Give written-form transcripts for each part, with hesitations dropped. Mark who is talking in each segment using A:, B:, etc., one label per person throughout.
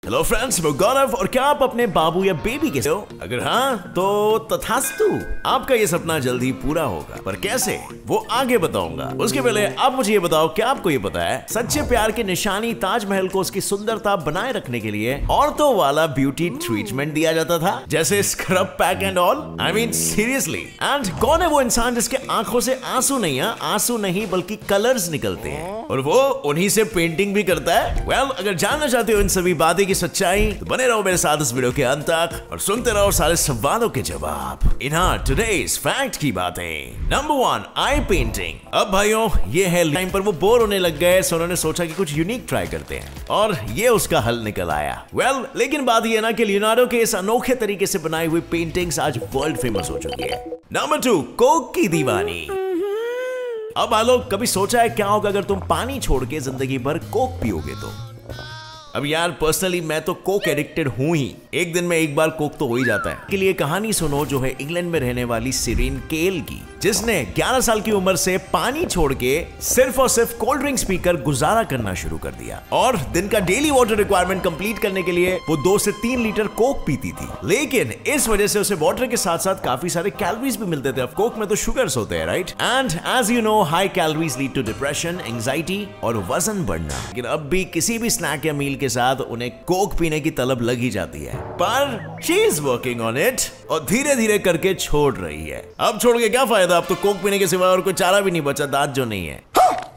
A: Hello friends, मैं गौरव। और क्या आप अपने बाबू या बेबी के हो? अगर हाँ तो तथास्तु, आपका ये सपना जल्द ही पूरा होगा। पर कैसे, वो आगे बताऊंगा। उसके पहले आप मुझे ये बताओ, क्या आपको ये पता है सच्चे प्यार की निशानी ताजमहल को उसकी सुंदरता बनाए रखने के लिए औरतों वाला ब्यूटी ट्रीटमेंट दिया जाता था, जैसे scrub pack and all. I mean seriously. And कौन है वो इंसान जिसके आंखों से आंसू नहीं बल्कि कलर्स निकलते हैं, और वो उन्हीं से पेंटिंग भी करता है? वेल, अगर जानना चाहते हो इन सभी बातें की सच्चाई तो बने रहो मेरे साथ इस वीडियो के अंत तक और सुनते रहो सारे सवालों के जवाब इन टुडेस फैक्ट की बातें। Number 1, eye painting. अब भाइयों, ये है टाइम पर वो बोर होने लग गए, सो उन्होंने सोचा कि कुछ यूनिक ट्राई करते हैं, और ये उसका हल निकल आया। वेल, लेकिन बात ये ना कि लियोनार्डो के इस अनोखे तरीके से बनाई हुई पेंटिंग्स आज वर्ल्ड फेमस हो चुकी है। नंबर 2, कोक की दीवानी। अब आलो, कभी सोचा है क्या होगा अगर तुम पानी छोड़ के जिंदगी भर कोक पियोगे तो? अब यार, पर्सनली मैं तो कोक एडिक्टेड हूं ही। एक दिन में एक बार कोक तो हो ही जाता है। के लिए कहानी सुनो जो है इंग्लैंड में रहने वाली सिरीन केल की, जिसने 11 साल की उम्र से पानी छोड़ के सिर्फ और सिर्फ कोल्ड ड्रिंक्स पीकर गुजारा करना शुरू कर दिया। और दिन का डेली वाटर रिक्वायरमेंट कंप्लीट करने के लिए वो 2 से 3 लीटर कोक पीती थी। लेकिन इस वजह से उसे वाटर के साथ साथ काफी सारे कैलोरीज भी मिलते थे। अब कोक में तो शुगर्स होते हैं, right? And as you know, high calories lead to depression, anxiety और वजन बढ़ना। लेकिन अब भी किसी भी स्नैक या मील के साथ उन्हें कोक पीने की तलब लग ही जाती है, पर she is working on it और धीरे धीरे करके छोड़ रही है। अब छोड़ के क्या फायदा, अब तो कोक पीने के सिवा और कोई चारा भी नहीं बचा, दांत जो नहीं है।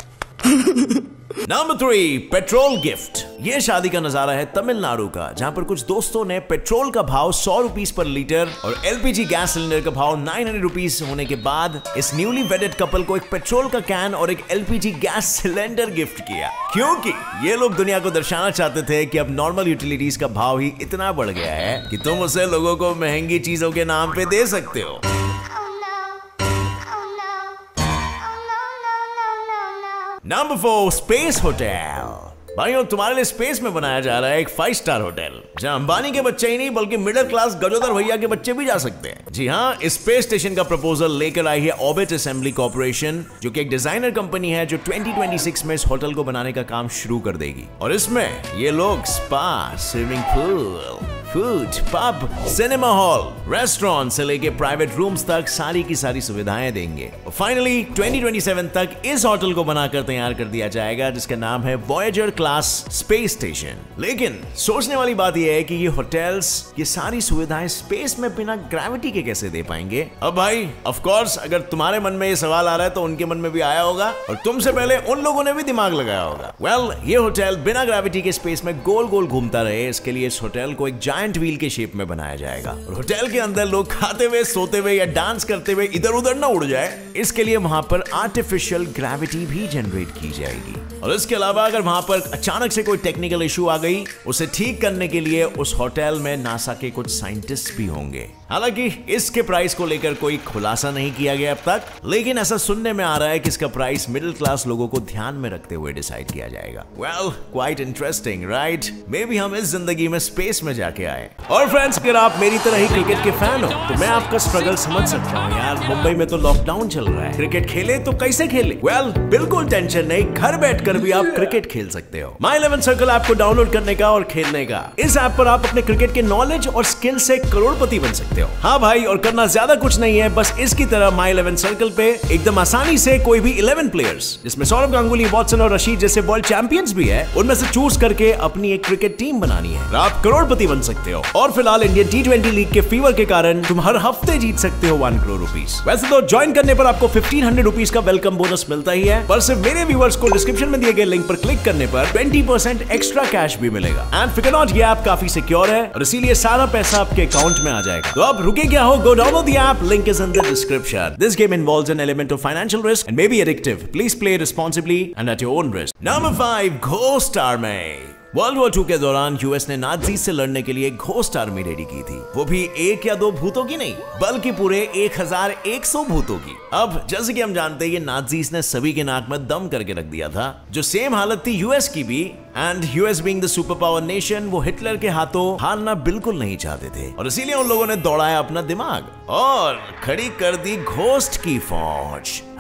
A: Number 3, petrol gift. ये शादी का नजारा है तमिलनाडु का, जहां पर कुछ दोस्तों ने पेट्रोल का भाव 100 रुपीस पर लीटर और एलपीजी गैस सिलेंडर का भाव 900 रुपीस होने के बाद इस न्यूली वेडेड कपल को एक पेट्रोल का कैन और एक एलपीजी गैस सिलेंडर गिफ्ट किया, क्योंकि ये लोग दुनिया को दर्शाना चाहते थे कि अब नॉर्मल यूटिलिटीज का भाव ही इतना बढ़ गया है कि तुम उसे लोगों को महंगी चीजों के नाम पे दे सकते हो। Number 4, space hotel. भाइयों, तुम्हारे लिए स्पेस में बनाया जा रहा है एक 5 स्टार होटल, जहां अंबानी के बच्चे ही नहीं बल्कि मिडिल क्लास गजोदर भैया के बच्चे भी जा सकते हैं। जी हाँ, इस स्पेस स्टेशन का प्रपोजल लेकर आई है ऑर्बिट असेंबली कॉर्पोरेशन, जो कि एक डिजाइनर कंपनी है जो 2026 में इस होटल को बनाने का काम शुरू कर देगी। और इसमें ये लोग spa, swimming pool, food, pub, cinema hall, restaurant से लेके प्राइवेट रूम्स तक सारी की सारी सुविधाएं देंगे। और फाइनली 2027 तक इस होटल को बनाकर तैयार कर दिया जाएगा, जिसका नाम है वॉयेजर क्लास स्पेस स्टेशन। लेकिन सोचने वाली बात यह है कि ये होटल्स ये सारी सुविधाएं स्पेस में बिना ग्रेविटी के कैसे दे पाएंगे? अब भाई, ऑफ कोर्स, अगर तुम्हारे मन में ये सवाल आ रहा है तो उनके मन में भी आया होगा, और तुमसे पहले उन लोगों ने भी दिमाग लगाया होगा। वेल, ये होटल बिना ग्रेविटी के स्पेस में गोल गोल घूमता रहे, इसके लिए इस होटल को एक जायंट व्हील के शेप में बनाया जाएगा। और होटल के अंदर लोग खाते हुए, सोते हुए या डांस करते हुए इधर उधर ना उड़ जाए, इसके लिए वहां पर आर्टिफिशियल ग्रेविटी भी जनरेट की जाएगी। और इसके अलावा अगर वहां पर अचानक से कोई टेक्निकल इशू आ गई, उसे ठीक करने के लिए उस होटल में नासा के कुछ साइंटिस्ट भी होंगे। हालांकि इसके प्राइस को लेकर कोई खुलासा नहीं किया गया अब तक, लेकिन ऐसा सुनने में आ रहा है कि इसका प्राइस मिडिल क्लास लोगों को ध्यान में रखते हुए डिसाइड किया जाएगा। Well, quite interesting, right? Maybe हम इस जिंदगी में स्पेस में जाके आए। और फ्रेंड्स, अगर आप मेरी तरह ही क्रिकेट के फैन हो तो मैं आपका स्ट्रगल समझ सकता हूँ यार। मुंबई में तो लॉकडाउन चल रहा है, क्रिकेट खेले तो कैसे खेले? वेल, बिल्कुल टेंशन नहीं, घर बैठकर भी आप क्रिकेट खेल सकते हो। माई 11 सर्कल ऐप को डाउनलोड करने का और खेलने का। इस ऐप पर आप अपने क्रिकेट के नॉलेज और स्किल से करोड़पति बन सकते हो। हाँ भाई, और करना ज्यादा कुछ नहीं है, बस इसकी तरह माई 11 सर्कल पे एकदम आसानी से कोई भी 11 प्लेयर्स, जिसमें सौरव गांगुली, वॉटसन और रशीद जैसे वर्ल्ड चैंपियंस भी है, उनमें से चूज करके अपनी एक क्रिकेट टीम बनानी है, आप करोड़पति बन सकते हो। और फिलहाल इंडियन T20 लीग के फीवर के कारण तुम हर हफ्ते जीत सकते हो 1 करोड़ रुपीस। वैसे तो ज्वाइन करने पर आपको 1500 रुपीस का वेलकम बोनस मिलता ही है, पर सिर्फ मेरे व्यूअर्स को डिस्क्रिप्शन में दिए गए लिंक पर क्लिक करने पर 20% एक्स्ट्रा कैश भी मिलेगा। एंड फिकर नॉट, ये ऐप काफी सिक्योर है और इसीलिए सारा पैसा आपके अकाउंट में आ जाएगा। तो अब रुके क्या हो, go download the app, link is in the description. This game involves an element of financial risk and may be addictive. Please play responsibly and at your own risk. Number 5, ghost army. World war 2 के दौरान US ने नाज़ीज़ से लड़ने के लिए ghost army ready की थी, वो भी 1 या 2 भूतों की नहीं, बल्कि पूरे 1100 भूतों की। अब जैसे कि हम जानते हैं, ये नाज़ीज़ ने सभी के नाक में दम करके रख दिया था, जो सेम हालत थी यूएस की भी। And US being the super power nation, वो हिटलर के हाथों हारना बिल्कुल नहीं चाहते थे, और इसीलिए उन लोगों ने दौड़ाया अपना दिमाग और खड़ी कर दी घोस्ट की फौज।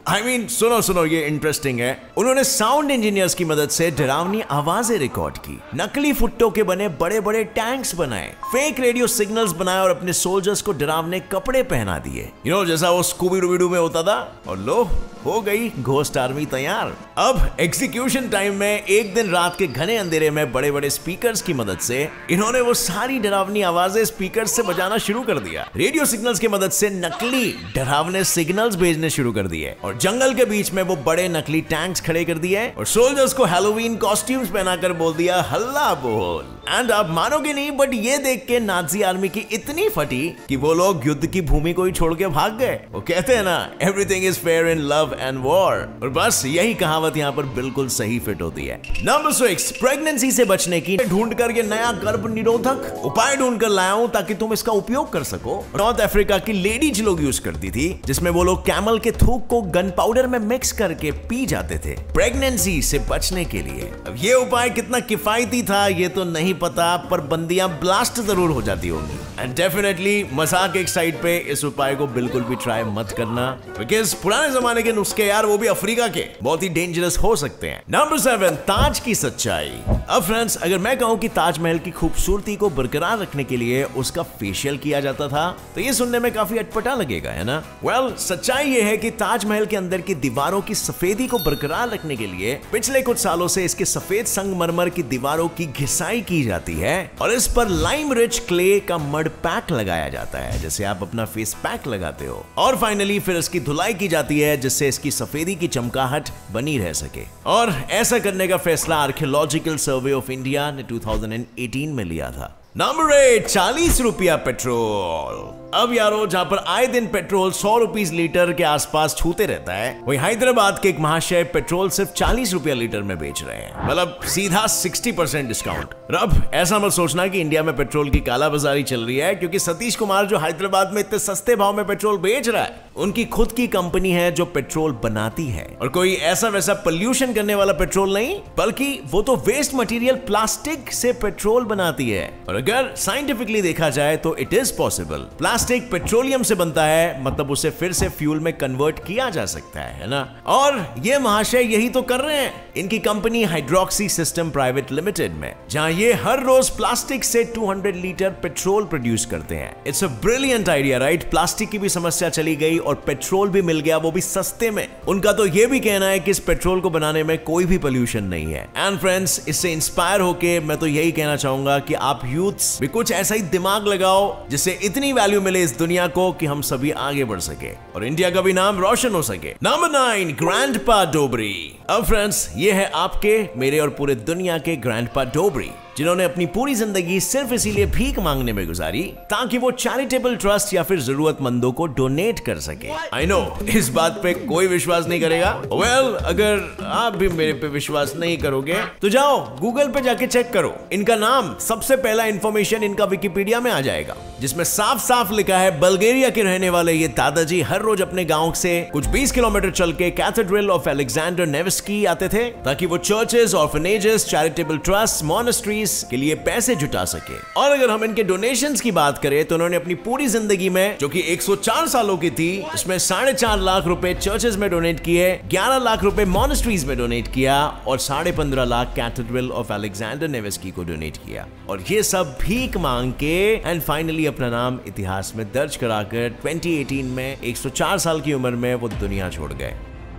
A: I mean, सुनो ये इंटरेस्टिंग है। उन्होंने साउंड इंजीनियर्स की मदद से डरावनी आवाजें रिकॉर्ड की, नकली फुट्टों के बने बड़े बड़े टैंक्स बनाए, फेक रेडियो सिग्नल्स बनाए और अपने सोल्जर्स को डरावने कपड़े पहना दिए, जैसा वो स्कूबी डूबी में होता था। और लो, हो गई घोस्ट आर्मी तैयार। अब एग्जीक्यूशन टाइम में एक दिन रात के घने अंधेरे में बड़े बड़े स्पीकर्स की मदद से इन्होंने वो सारी डरावनी आवाजें स्पीकर्स से बजाना शुरू कर दिया। रेडियो सिग्नल्स की मदद से नकली डरावने सिग्नल्स भेजने शुरू कर दिए और जंगल के बीच में वो बड़े नकली टैंक्स खड़े कर दिए और सोल्जर्स को हैलोवीन कॉस्ट्यूम्स पहनाकर बोल दिया, हल्ला बोल। एंड आप मानोगे नहीं, बट ये देख के नाजी आर्मी की इतनी फटी कि वो लोग युद्ध की भूमि को ही छोड़ के भाग गए। वो कहते हैं ना, everything is fair in love and war. और बस यही कहावत यहाँ पर बिल्कुल सही फिट होती है। नंबर 6, प्रेगनेंसी से बचने की ढूंढ कर ये नया गर्भ निरोधक उपाय ढूंढ कर लाया हूं ताकि तुम इसका उपयोग कर सको। नॉर्थ अफ्रीका की लेडीज लोग यूज करती थी, जिसमें वो लोग कैमल के थूक को गन पाउडर में मिक्स करके पी जाते थे प्रेगनेंसी से बचने के लिए। अब ये उपाय कितना किफायती था ये तो नहीं पता, पर बंदियां ब्लास्ट जरूर हो जाती होंगी। एंड डेफिनेटली मजाक एक साइड पे, इस उपाय को बिल्कुल भी ट्राई मत करना, बिकॉज पुराने जमाने के नुस्खे यार, वो भी अफ्रीका के, बहुत ही डेंजरस हो सकते हैं। नंबर 7, ताज की सच्चाई। अब फ्रेंड्स, अगर मैं कहूं कि ताजमहल की खूबसूरती को बरकरार रखने के लिए उसका फेशियल किया जाता था, तो ये सुनने में काफी अटपटा लगेगा, है ना? वेल, सच्चाई ये है कि ताजमहल के अंदर की दीवारों की सफेदी को बरकरार रखने के लिए पिछले कुछ सालों से इसके सफेद संगमरमर की दीवारों की घिसाई की जाती है और इस पर लाइम रिच क्ले का मड पैक लगाया जाता है, जैसे आप अपना फेस पैक लगाते हो। और फाइनली फिर इसकी धुलाई की जाती है, जिससे इसकी सफेदी की चमकाहट बनी रह सके। और ऐसा करने का फैसला आर्कियोलॉजिकल सर्वे ऑफ इंडिया ने 2018 में लिया था। नंबर 8, 40 रुपया पेट्रोल। अब यारो, जहां पर आए दिन पेट्रोल 100 रुपीस लीटर के आसपास छूते रहता है, वही हैदराबाद के एक महाशय पेट्रोल सिर्फ 40 रुपया लीटर में बेच रहे हैं, मतलब सीधा 60% डिस्काउंट। अब ऐसा मत सोचना कि इंडिया में पेट्रोल की कालाबाजारी चल रही है, क्योंकि सतीश कुमार जो हैदराबाद में इतने सस्ते भाव में पेट्रोल बेच रहा है, उनकी खुद की कंपनी है जो पेट्रोल बनाती है, और कोई ऐसा वैसा पोल्यूशन करने वाला पेट्रोल नहीं, बल्कि वो तो वेस्ट मटेरियल प्लास्टिक से पेट्रोल बनाती है। और अगर साइंटिफिकली देखा जाए तो it is possible. Plastic petroleum से बनता है, मतलब उसे फिर से फ्यूल में कन्वर्ट किया जा सकता है ना? और ये महाशय यही तो कर रहे हैं इनकी company hydroxy system private limited में, जहां ये हर रोज प्लास्टिक से 200 लीटर पेट्रोल प्रोड्यूस करते हैं। It's a brilliant idea, right? Plastic की भी समस्या चली गई और पेट्रोल भी मिल गया, वो भी सस्ते में। उनका तो ये भी कहना है कि इस पेट्रोल को बनाने में कोई भी पोल्यूशन नहीं है। एंड फ्रेंड्स, इससे इंस्पायर होके मैं तो यही कहना चाहूंगा कि आप यूथ्स भी कुछ ऐसा ही दिमाग लगाओ जिससे इतनी वैल्यू मिले इस दुनिया को कि हम सभी आगे बढ़ सके और इंडिया का भी नाम रोशन हो सके। Number 9, grandpa Dobri. अब फ्रेंड्स, ये है आपके, मेरे और पूरे दुनिया के ग्रैंडपा डोबरी, जिन्होंने अपनी पूरी जिंदगी सिर्फ इसीलिए भीख मांगने में गुजारी ताकि वो चैरिटेबल ट्रस्ट या फिर जरूरतमंदों को डोनेट कर सके। आई नो इस बात पे कोई विश्वास नहीं करेगा। वेल, अगर आप भी मेरे पे विश्वास नहीं करोगे तो जाओ गूगल पे जाके चेक करो। इनका नाम, सबसे पहला इंफॉर्मेशन इनका विकिपीडिया में आ जाएगा, जिसमें साफ साफ लिखा है बल्गेरिया के रहने वाले ये दादाजी हर रोज अपने गांव से कुछ 20 किलोमीटर चल के कैथेड्रल ऑफ अलेक्जेंडर नेविस्की आते थे ताकि वो churches, orphanages, charitable trust, monasteries के लिए पैसे जुटा सके। और अगर हम इनके डोनेशंस की बात करें तो उन्होंने अपनी पूरी जिंदगी में, जो कि 104 सालों की थी, इसमें 4.5 लाख रुपए चर्चेस में डोनेट किए, 11 लाख रुपए मॉनेस्ट्रीज में डोनेट किया और 15.5 lakh cathedral of Alexander Nevsky को डोनेट किया। और ये सब भीख मांग के एंड फाइनली अपना नाम इतिहास में दर्ज कराकर 2018 में 104 साल की उम्र में वो दुनिया छोड़ गए।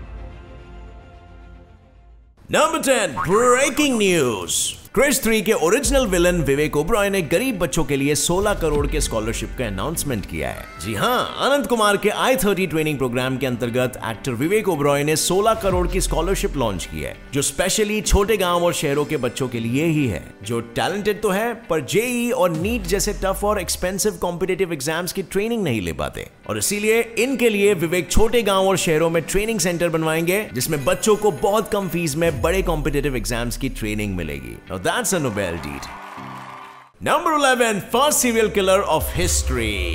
A: Number 10, breaking news. क्रिश 3 के ओरिजिनल विलन विवेक ओबरॉय ने गरीब बच्चों के लिए 16 करोड़ के स्कॉलरशिप का अनाउंसमेंट किया है। जी हां, अनंत कुमार के i30 ट्रेनिंग प्रोग्राम के अंतर्गत एक्टर विवेक ओबरॉय ने 16 करोड़ की स्कॉलरशिप लॉन्च की है, जो स्पेशली छोटे गांव और शहरों के बच्चों के लिए ही है, जो टैलेंटेड तो है पर जेईई और नीट जैसे टफ और एक्सपेंसिव कॉम्पिटिटिव एग्जाम्स की ट्रेनिंग नहीं ले पाते। और इसीलिए इनके लिए विवेक छोटे गांव और शहरों में ट्रेनिंग सेंटर बनवाएंगे, जिसमें बच्चों को बहुत कम फीस में बड़े कॉम्पिटिटिव एग्जाम्स की ट्रेनिंग मिलेगी। That's a Nobel deed. Number 11, first serial killer of history.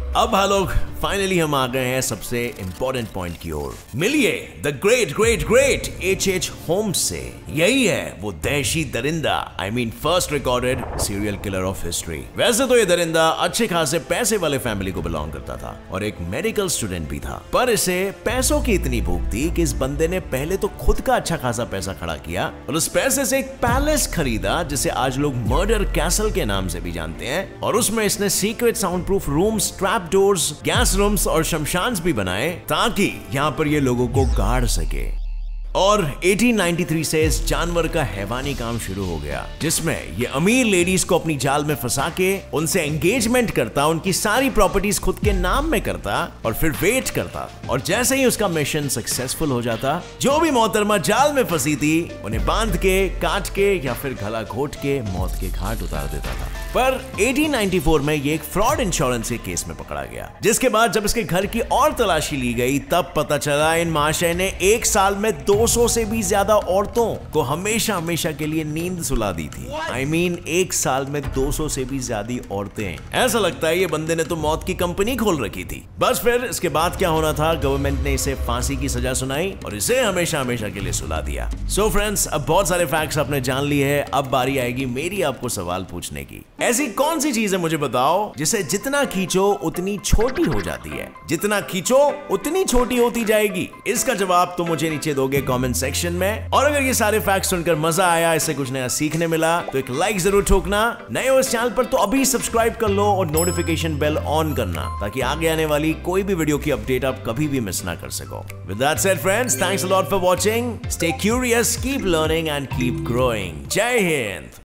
A: अब हाँ लोग, फाइनली हम आ गए हैं सबसे इंपॉर्टेंट पॉइंट की ओर। मिलिए the great great great H.H. Holmes से। यही है वो दहशी दरिंदा, I mean first recorded serial killer of history. वैसे तो ये दरिंदा अच्छे खासे पैसे वाले फैमिली को बिलोंग करता था और एक मेडिकल स्टूडेंट भी था, पर इसे पैसों की इतनी भूख थी कि इस बंदे ने पहले तो खुद का अच्छा खासा पैसा खड़ा किया और उस पैसे से एक पैलेस खरीदा जिसे आज लोग मर्डर कैसल के नाम से भी जानते हैं, और उसमें इसने secret sound proof rooms, trap doors, gas rooms और शमशान भी बनाए ताकि यहां पर ये लोगों को गाड़ सके। और 1893 से इस जानवर का हैवानी काम शुरू हो गया, जिसमें ये अमीर लेडीज को अपनी जाल में फंसा के उनसे एंगेजमेंट करता, उनकी सारी प्रॉपर्टीज खुद के नाम में करता और फिर वेट करता, और जैसे ही उसका मिशन सक्सेसफुल हो जाता, जो भी मोहतरमा जाल में फंसी थी उन्हें बांध के, काट के या फिर गला घोट के मौत के घाट उतार देता था। पर 1894 में ये एक फ्रॉड इंश्योरेंस के केस में पकड़ा गया, जिसके बाद जब इसके घर की और तलाशी ली गई तब पता चला इन महाशय ने एक साल में 200 से भी ज्यादा औरतों को हमेशा हमेशा के लिए नींद सुला दी थी। I mean, एक साल में 200 से भी ज्यादा औरतें। ऐसा लगता है ये बंदे ने तो मौत की कंपनी खोल रखी थी। बस फिर इसके बाद क्या होना था, गवर्नमेंट ने इसे फांसी की सजा सुनाई और इसे हमेशा हमेशा के लिए सुला दिया। सो फ्रेंड्स, अब बहुत सारे फैक्ट्स आपने जान लिए हैं, अब बारी आएगी मेरी आपको सवाल पूछने की। ऐसी कौन सी चीज है मुझे बताओ जिसे जितना खींचो उतनी छोटी हो जाती है, जितना खींचो उतनी छोटी होती जाएगी? इसका जवाब तो मुझे नीचे दोगे कमेंट सेक्शन में। और अगर ये सारे फैक्ट्स सुनकर मजा आया, इससे कुछ नया सीखने मिला, तो एक लाइक जरूर ठोकना। नए हो इस चैनल पर तो अभी सब्सक्राइब कर लो और नोटिफिकेशन बेल ऑन करना, ताकि आगे आने वाली कोई भी वीडियो की अपडेट आप कभी भी मिस ना कर सको। With that said friends, thanks a lot for watching. Stay curious, keep learning and keep growing. जय हिंद।